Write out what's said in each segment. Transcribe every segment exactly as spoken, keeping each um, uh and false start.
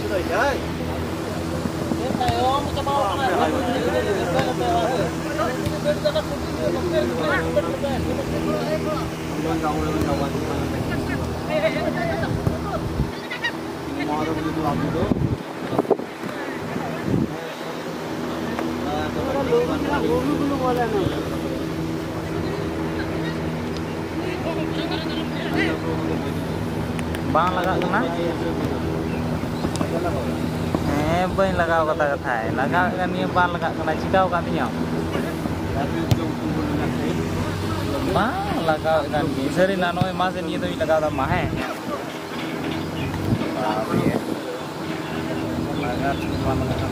bang lagak kena eh bain lagau kata kata hai lagak kan ni bang lagak kena cikau kan tinya bang lagau kan ni seri nano emas ni tu lagau dah mah hai lagak bang lagak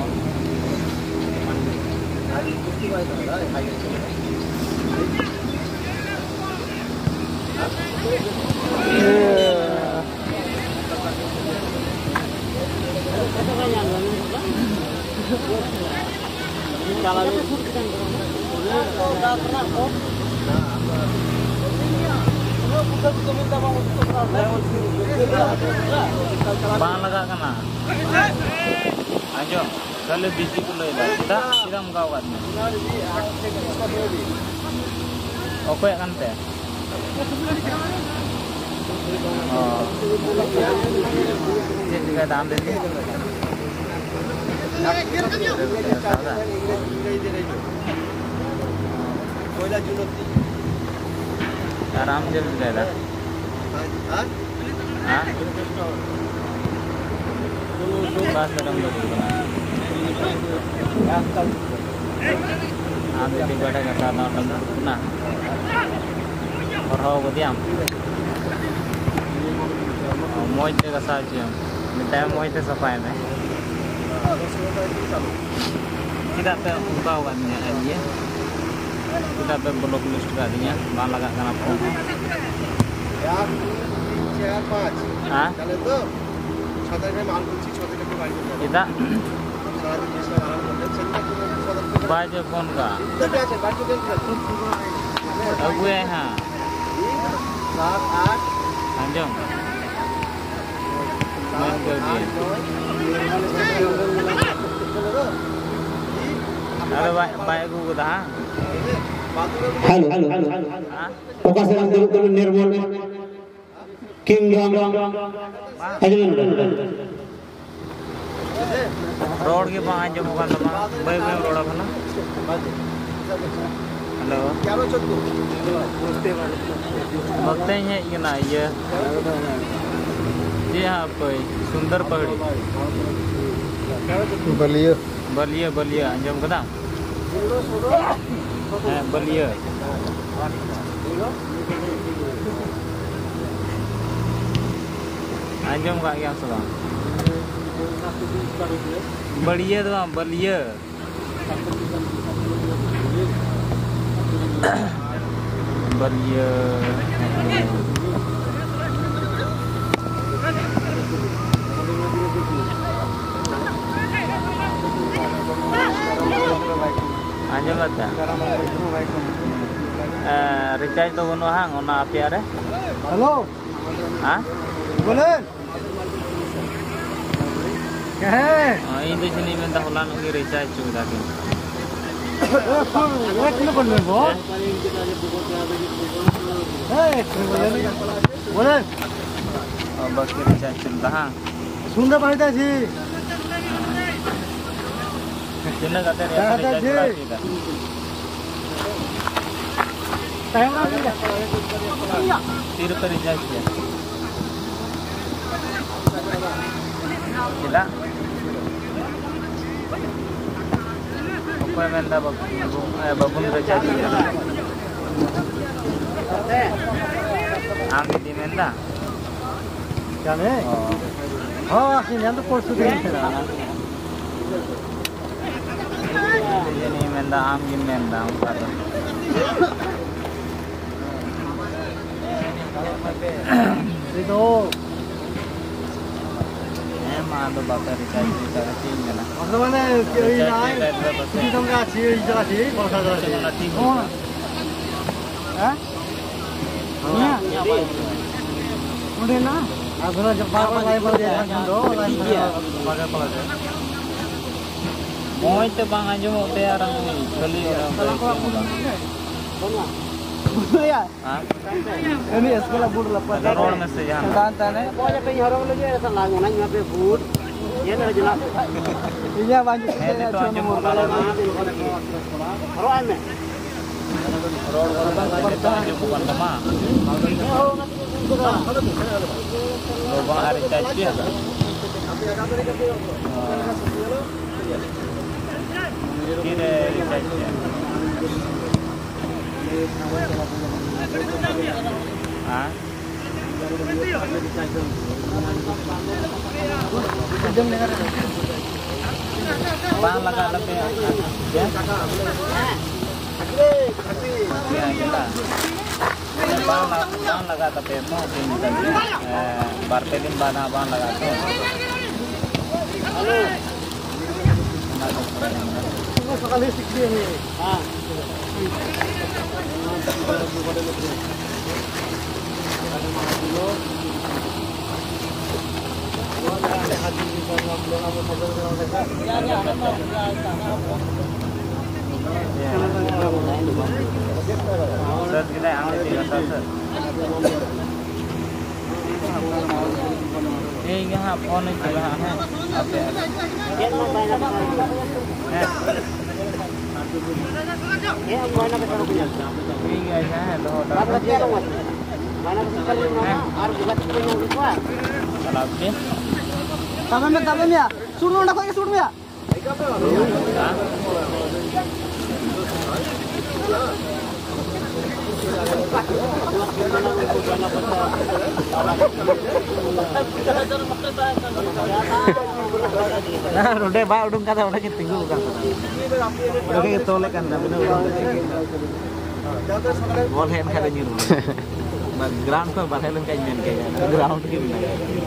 bang lagak kena ayo kalau biji kulo itu kita kita muka awatnya oke kan teh oh ini juga dalam ini आराम से मिल जाएगा हाँ हाँ बस कदम लोग आप jadi pada kata nonton nah orang apa diam mau itu kasar je minta mau itu sampai ni tidak terbuka katanya dia kita belum lulus juga dia bang lagak kena pun ya चार पाँच हाँ चले तो छतर में माल कुछ छतर के बारी kita बाजे फोन का अब ये हाँ सात आठ अंजम main ke dia halo baik baik gua dah halo halo halo fokus dalam dulu Nirmal Kingdom road के पास जो मुकान लगा बाई बाई रोड अपना हेलो बगते हैं ये ना ये जी हाँ कोई सुंदर पहाड़ी बलिया बलिया बलिया अंजम कदा है बलिया अंजम का क्या सुना बलिया तो Ballia Ballia anjing ada eh recharge to bono hang ona api are halo ha bolen kahe oh ini sini minta holan lagi recharge juga kan eh kilo bolen bo eh bolen oh baki recharge chulta ha सुंदर पाइता जी चिन्ह कहते हैं recharge चला सीधा time ना तीन रुपये recharge किया Gila. Apa yang minta babun recharge ya? Ambil di minta. Kami? Oh, sini yang tu kursus ini lah. Ini minta ambil minta empat. Itu. Emang ada bakar recharge di sana sini lah. Apa mana? Ini naik. Ini dong kat sini, jalan sini, kalau saja sini. Oh. Hah? Iya. Udah na. Abang nak cepat lain pada yang do, lain pada pada je. Mau itu bang aja mau teh orang beli orang. Ya. Ah? Ini sekolah board lepas. Ada road message ya. Tantane. Pokoknya pengen orang lagi ada langunan ngape food. Iya dah jelas. Iya banyak Eh itu aja mau Kalau Roh ame. road itu aja bukan tema. Lubang hari caci ya. Kira caci. Ah? Bang lagak lebih ya? Ya kita. Bang bang lagak tapi mau ini tadi. Eh, bartelin bana bang lagak tu. Semua sekali sikit ni. Ah. Sir kita angkat tiga sir. Eh यहाँ phone चल रहा है आप Dia mau bayar apa? Ya, mana besar punya? ठीक है है तो Berapa dia dong? Mana besar punya? Harus juga punya juga. तालाब के Taman me taman ya. Suruh nak kau suruh ya. Nah, udah ba udung kata udah kita tinggal bukan. Udah kita tolak kan tapi udung. Ball hand kada nyiru. Ground ko barhelun kay men kay ground ki na.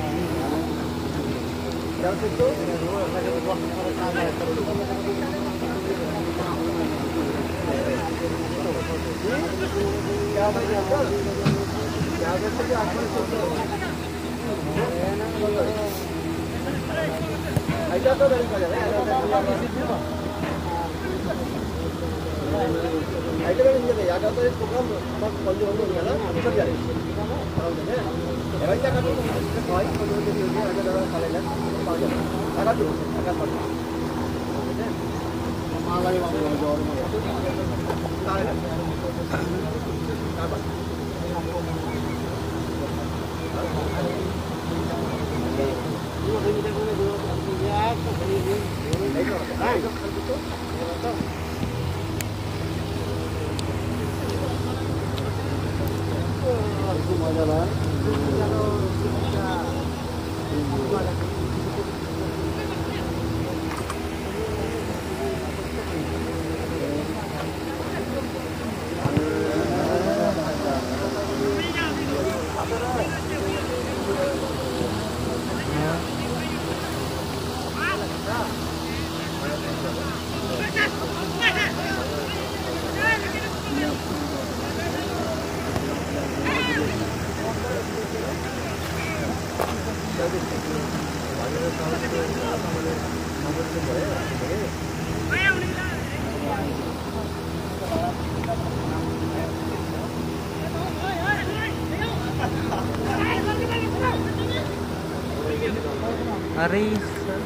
Aris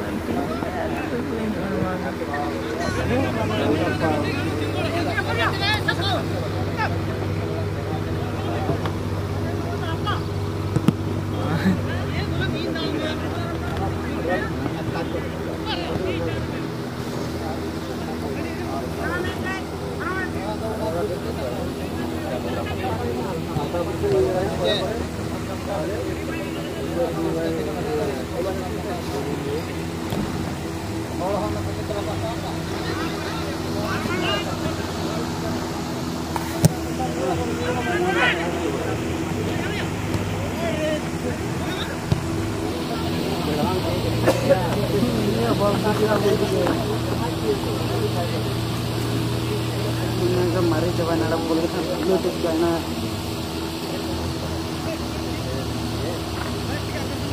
Mari coba nada boleh kan YouTube channel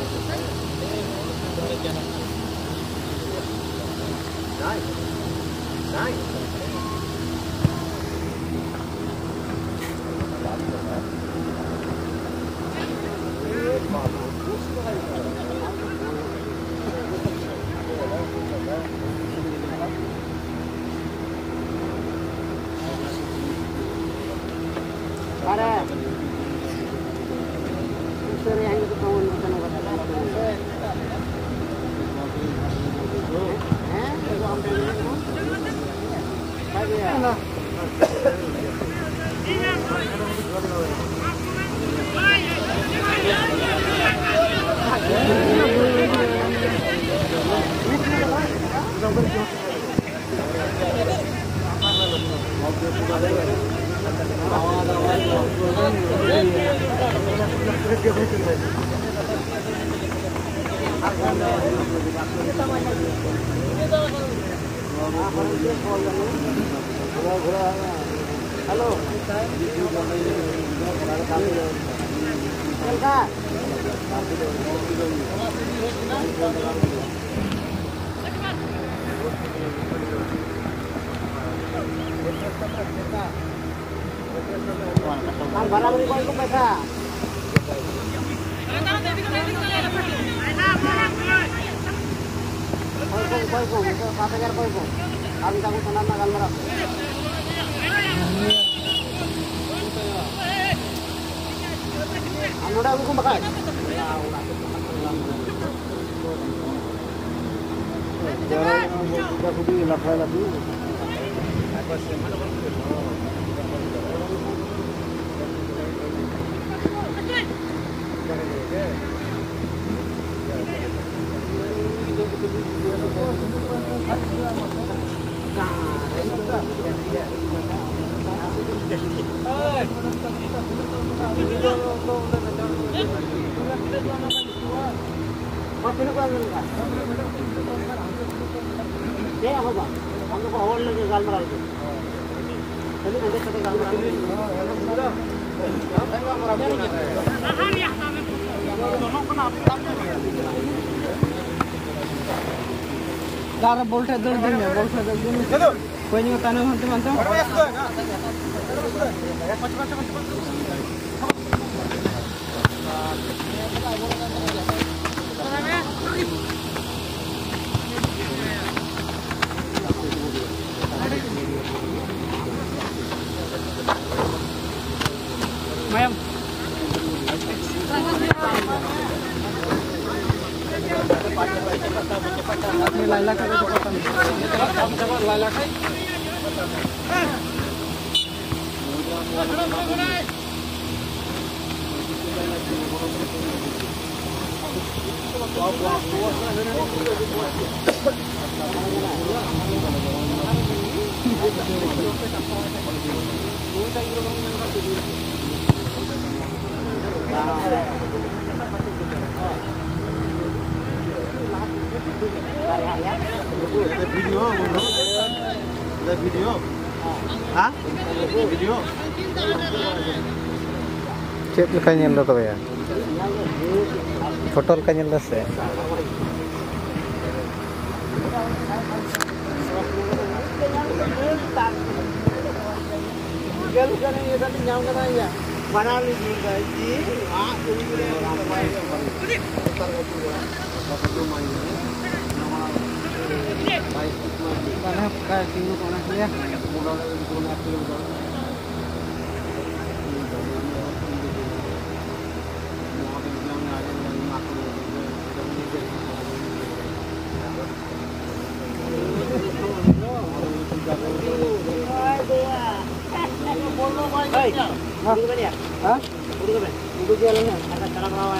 Halo. Ang barang ni ko pesa. Koi koi koi koi सात हज़ार koi koi. Kami takut tanam nagal merah. Anoda aku makan. Jangan kita budi lapar lagi. Dar bolte dul din ya bolte dul din कोई नहीं बताने हम तो मानते ma'am लाला का लाला का video, ada video, ah, video. Cek lekanya lo tuh ya, foto lekanya lo sih. Kalau kan ini tadi nyam kan aja, mana lagi gaji, ah, ini ramai. Mana kayak tinggu mana sih ya? Hey, udah kan ya? Hah? Udah kan? Udah jalannya. Ada cara melawan.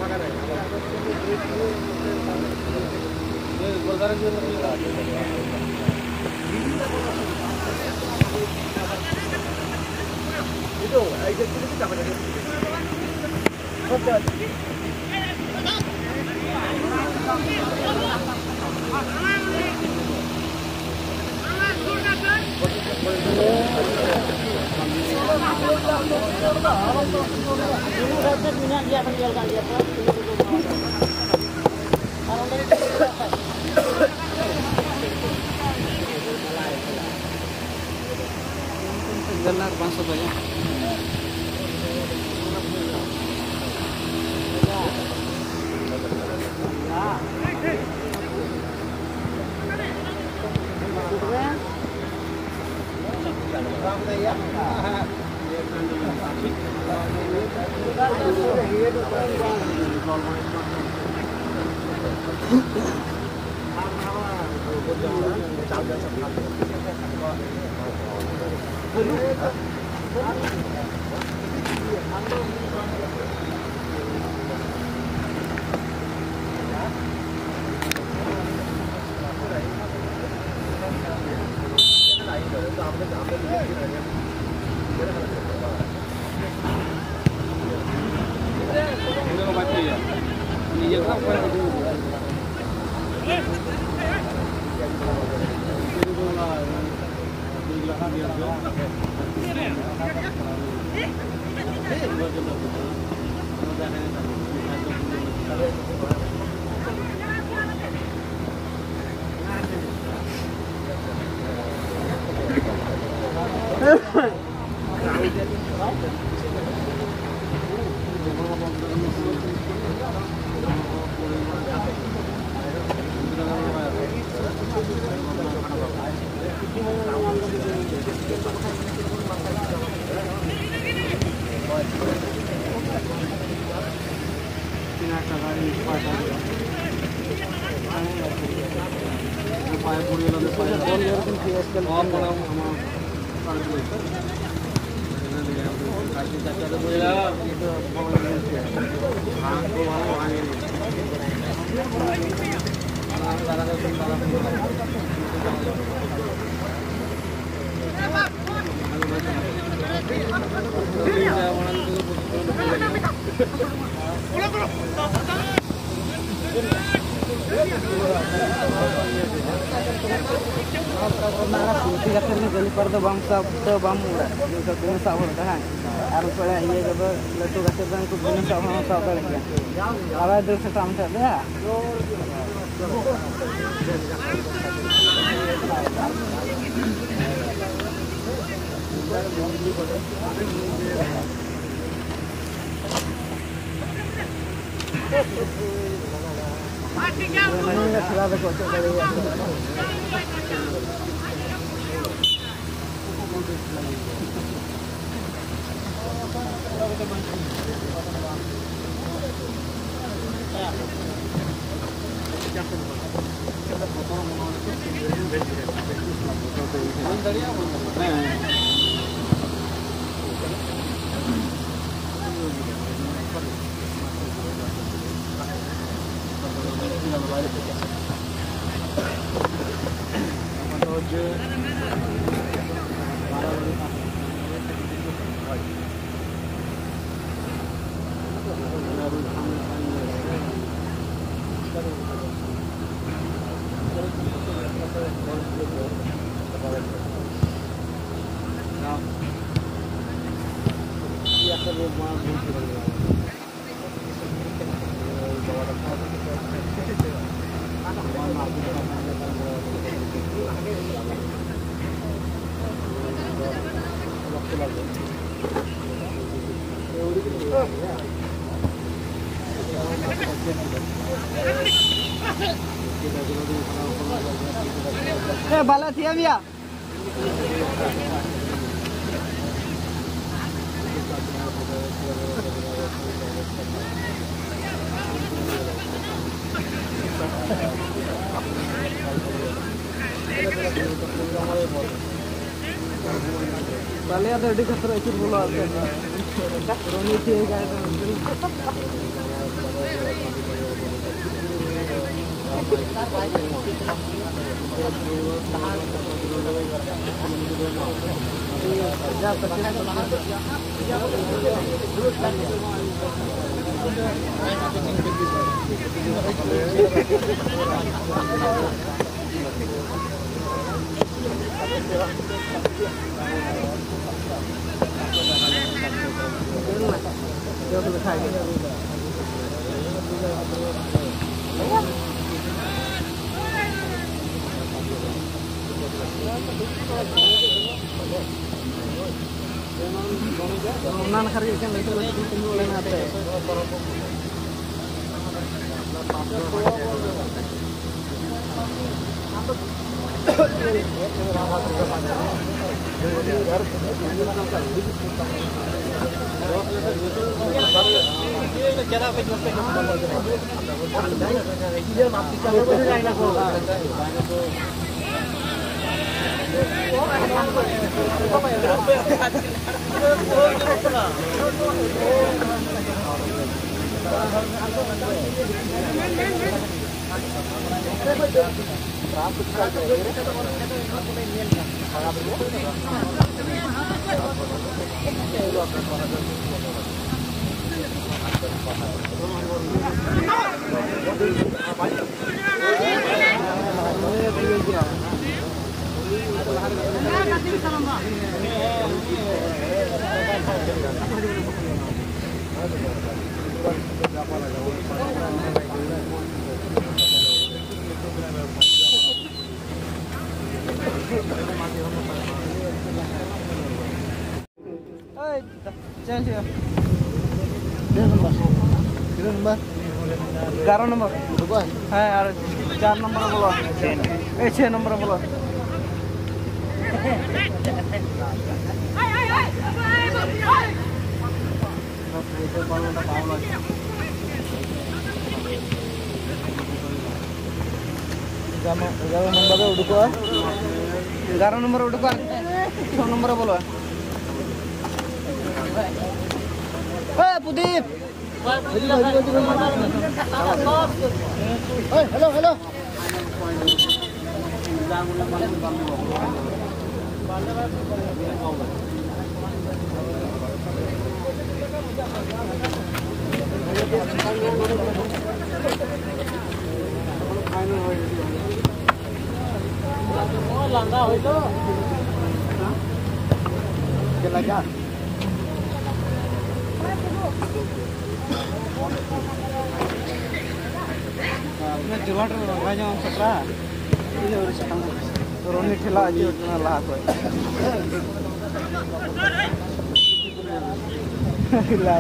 बाला थी भैया पहले या ready खतरा इचुर बोला रोनी थी गाय Nan hari kan itu lagi tunggu lain apa? ग्यारह नंबर है यार, चार नंबर बोलो, ए छह नंबर बोलो। ग्यारह नंबर उड़को, ग्यारह नंबर उड़को, छह नंबर बोलो। पुदीप हेलो हेलो लंगा हो तो लगा जुलाट राजा सत्रा ini urus kamu turun ठेला aja udah lah aku gila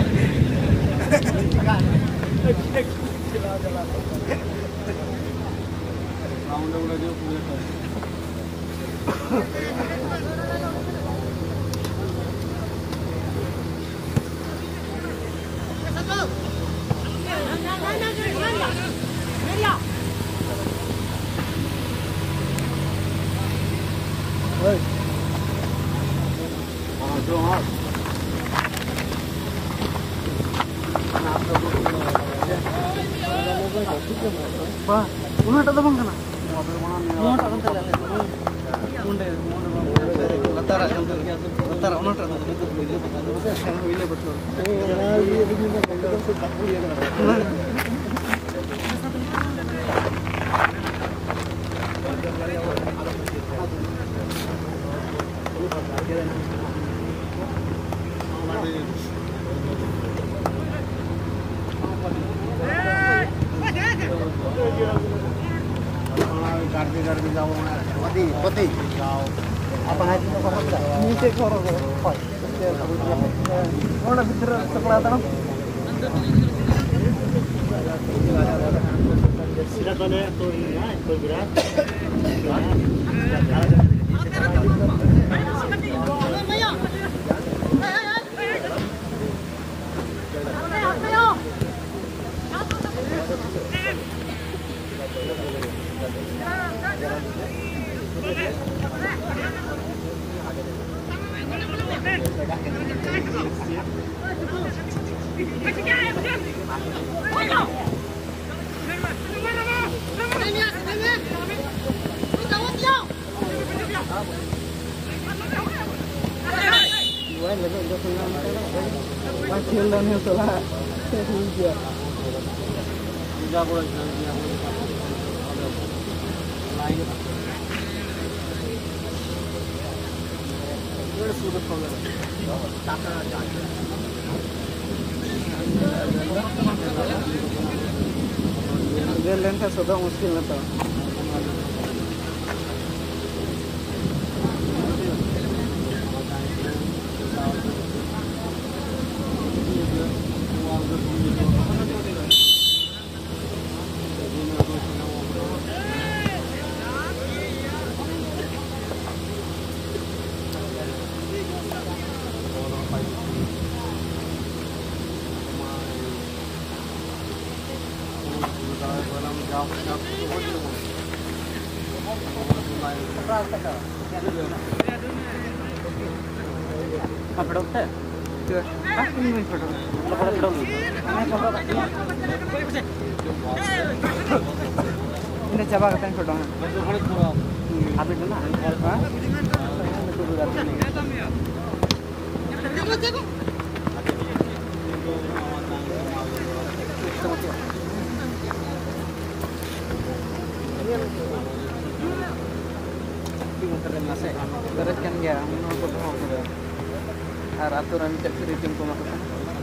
Oi. Ah, jom. Ba, una ta bang kana. Una ta kan tala. Unde, latara, latara una ta. Ile betul. Eh, ये बिजली का control से काफी ये कर garbi garbi jauh pati pati apa naik itu korang tak नीचे korang korang mana bicara sekolah tanam sudah kena tu ini ya itu berat baik lagi udah pulang masih lain salah dia tidak boleh dia lain ये सूरत पकड़ टाका जाके ये लेन का सौदा मुश्किल न था फोटो उठे हाँ नहीं फोटो फोटो फोटो मैं photo ini coba katanya foto आप इधर ना हाँ terus kan ya menurut aku sudah aturan cek seritim pemasukan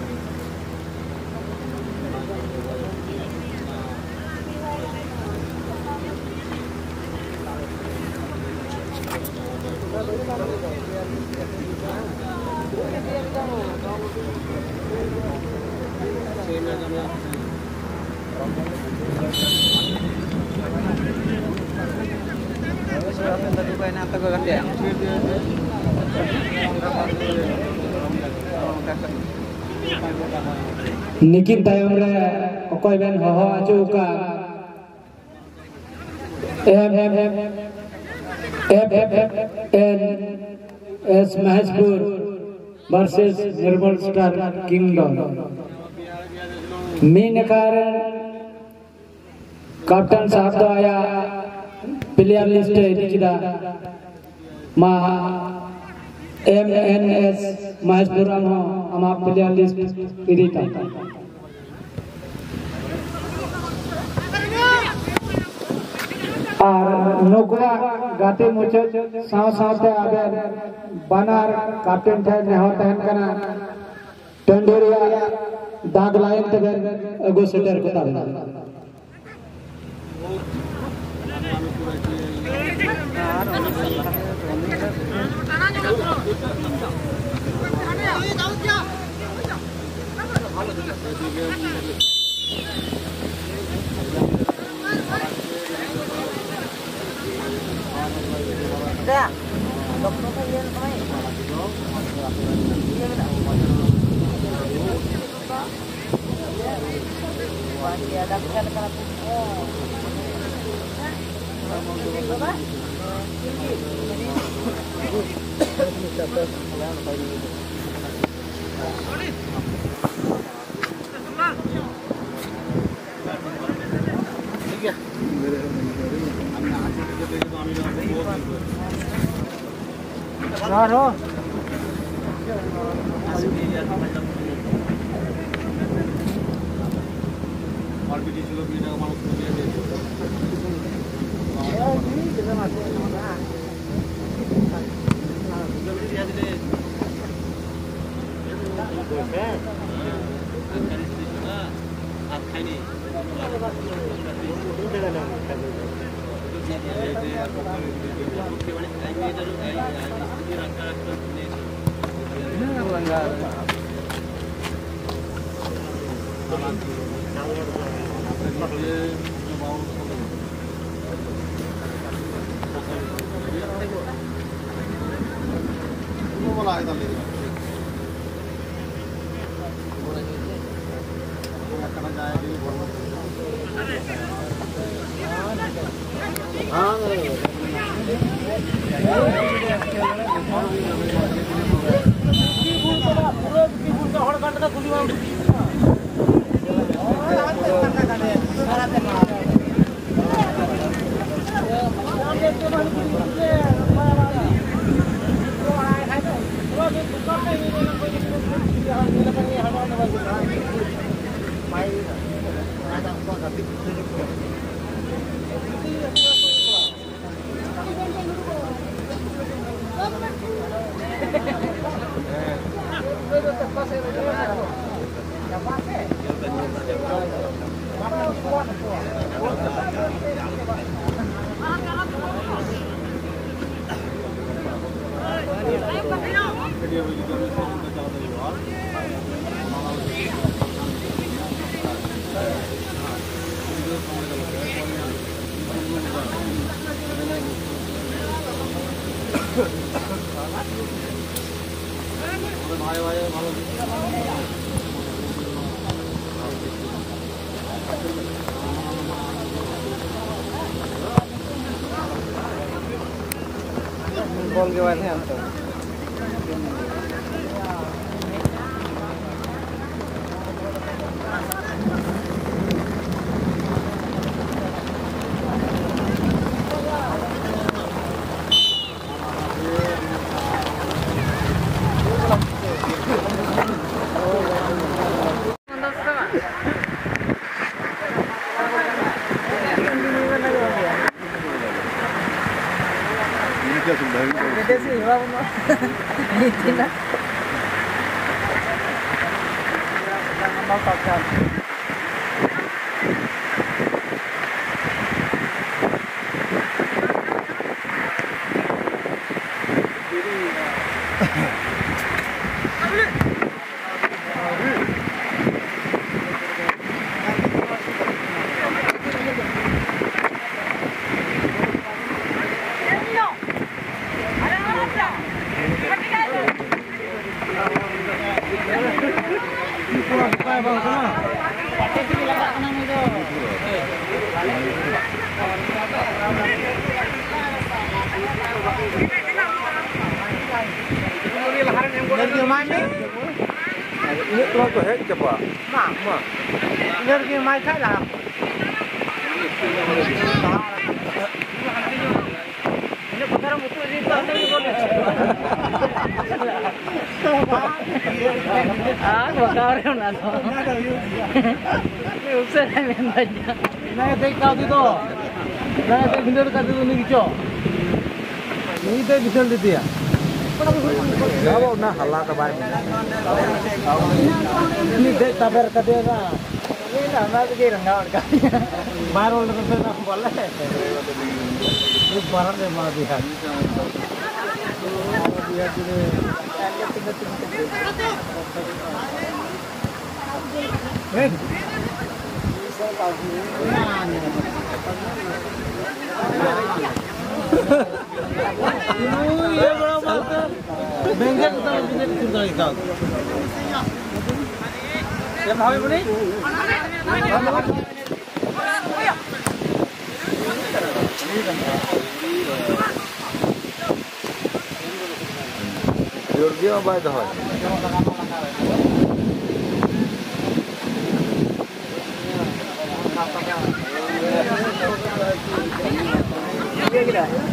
tadi kayak nanti gue ganti ya Nikin तायम रे अकोय बेन हहो आचुका M M M F F N S महजपुर वर्सेस निर्मल स्टार किंगडम मीन कारण कैप्टन साहब तो आया प्लेयर लिस्ट इदिकिदा मा एम एन एस महजपुर हम हम प्लेयर लिस्ट इदिता और नोकवा गाते मुझे साव सावते आबे बनार कैप्टन थे नेहो तहन कना टंडोरिया दाग लाइन तक एगो सेटर को ताबे dah dokter kalian main iya benar wajib ada kan kan oh Raro. Thank you. बोल के बाद हम तो Sih, wala mo. Hindi na. Mau pakai. Ini keluar tuh hek coba. Mak, mak. Energi mai khai là. Ini benar betul di sana ni boleh. Ah, bakar yang nado. Ini usah ni mendanya. Naya dek kau tu. Naya dek benar kau tu ni kico. Ni dek bisal di dia. Kalau na halah kabar. Ini dek tabar kade na. Ini nama tu kira ngawal kali. Baru lepas tu nak boleh. Ini barang dia malah dia. Dia tu. Eh. Ini ये बड़ा बात है महंगा कितना business चलता है क्या ये भाव बने योगी में बात है ये क्या है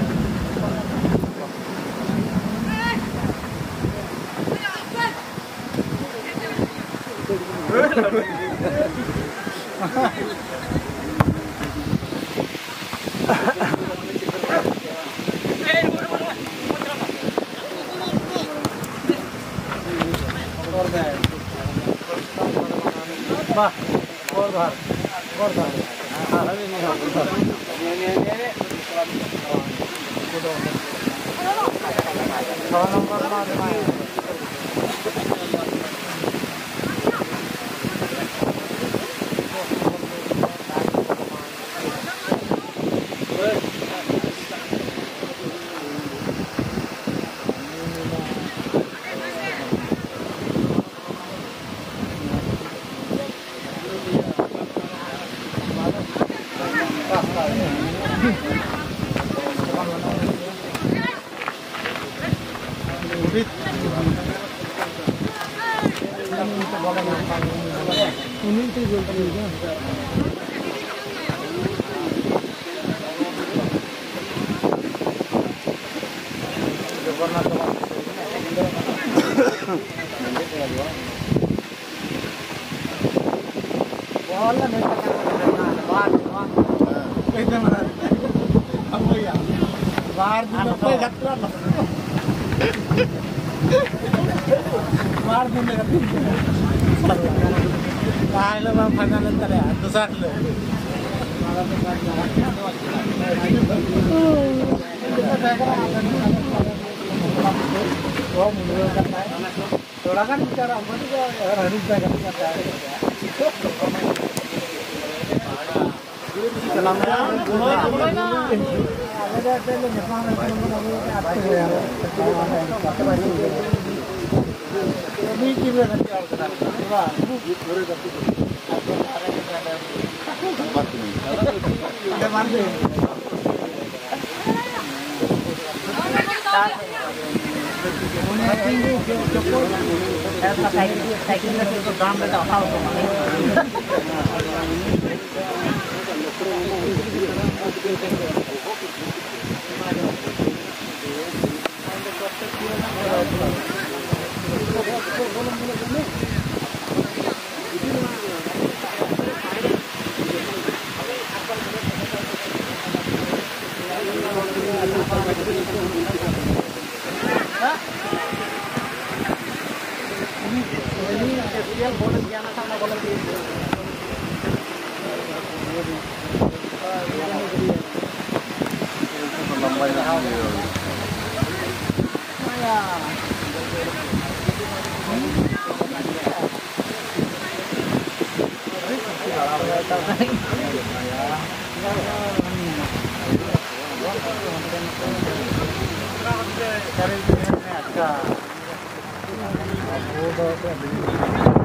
Bah, korban, korban. Ah, ini ni apa? Ini ni ni. Kalau nomor mana? बाहर मार देने का आइलो बा फाइनल तले दूसरा ले थोड़ा kan bicara apa juga harus jaga kesehatan. Salamnya mulai mulai na. Ada ada yang memang ini kita nanti harus coba. Ada mandi. Cari